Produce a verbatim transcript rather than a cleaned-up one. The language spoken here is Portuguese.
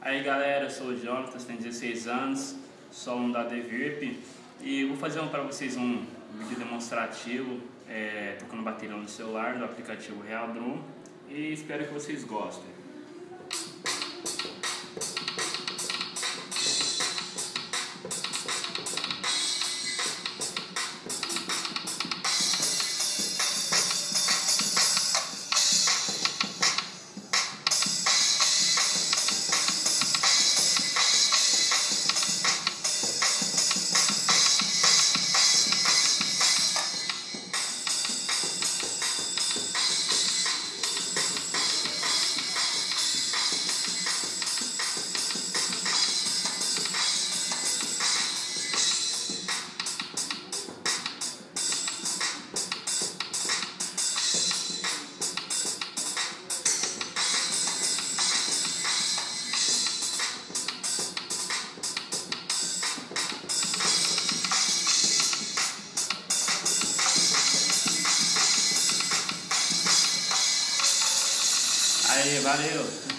Aí galera, eu sou o Jonatas, tenho dezesseis anos, sou aluno da Devirp e vou fazer um, para vocês um vídeo demonstrativo é, tocando bateria no celular do aplicativo Real Drum e espero que vocês gostem. Aí, valeu!